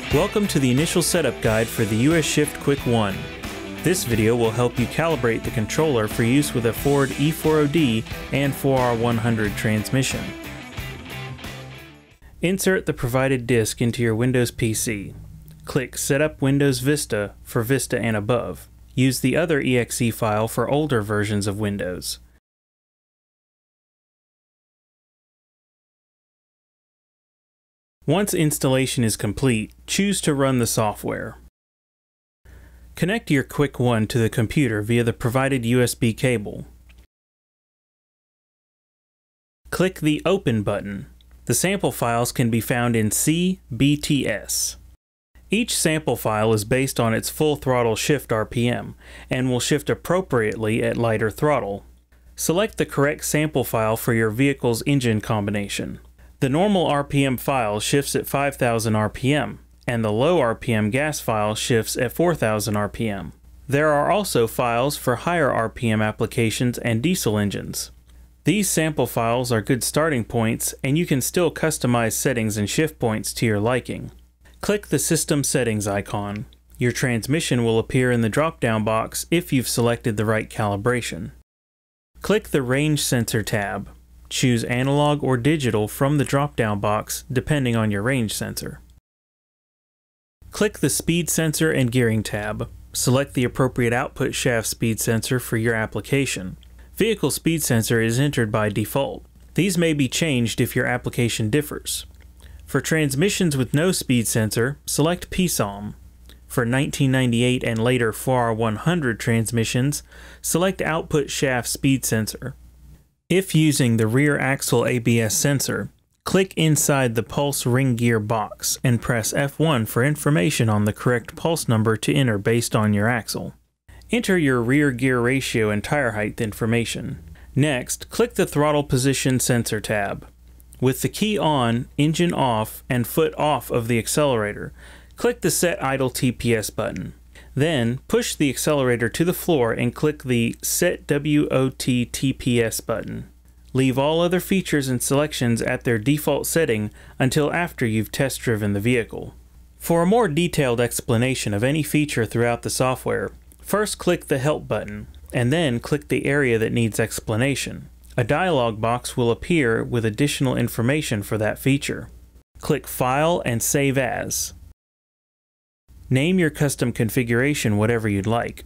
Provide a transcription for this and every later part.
Welcome to the initial setup guide for the US Shift Quick 1. This video will help you calibrate the controller for use with a Ford E4OD and 4R100 transmission. Insert the provided disk into your Windows PC. Click Setup Windows Vista for Vista and above. Use the other exe file for older versions of Windows. Once installation is complete, choose to run the software. Connect your Quick 1 to the computer via the provided USB cable. Click the Open button. The sample files can be found in CBTS. Each sample file is based on its full throttle shift RPM and will shift appropriately at lighter throttle. Select the correct sample file for your vehicle's engine combination. The normal RPM file shifts at 5,000 RPM, and the low RPM gas file shifts at 4,000 RPM. There are also files for higher RPM applications and diesel engines. These sample files are good starting points, and you can still customize settings and shift points to your liking. Click the System Settings icon. Your transmission will appear in the drop-down box if you've selected the right calibration. Click the Range Sensor tab. Choose analog or digital from the drop-down box depending on your range sensor. Click the Speed Sensor and Gearing tab. Select the appropriate output shaft speed sensor for your application. Vehicle speed sensor is entered by default. These may be changed if your application differs. For transmissions with no speed sensor, select PSOM. For 1998 and later 4R100 transmissions, select output shaft speed sensor. If using the rear axle ABS sensor, click inside the pulse ring gear box and press F1 for information on the correct pulse number to enter based on your axle. Enter your rear gear ratio and tire height information. Next, click the throttle position sensor tab. With the key on, engine off, and foot off of the accelerator, click the Set Idle TPS button. Then, push the accelerator to the floor and click the Set WOT TPS button. Leave all other features and selections at their default setting until after you've test driven the vehicle. For a more detailed explanation of any feature throughout the software, first click the Help button, and then click the area that needs explanation. A dialog box will appear with additional information for that feature. Click File and Save As. Name your custom configuration whatever you'd like.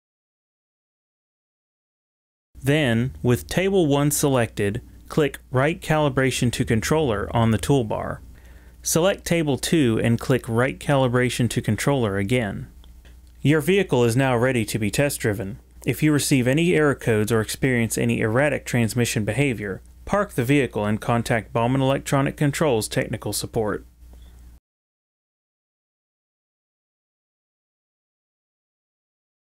Then, with Table 1 selected, click Write Calibration to Controller on the toolbar. Select Table 2 and click Write Calibration to Controller again. Your vehicle is now ready to be test driven. If you receive any error codes or experience any erratic transmission behavior, park the vehicle and contact Baumann Electronic Controls technical support.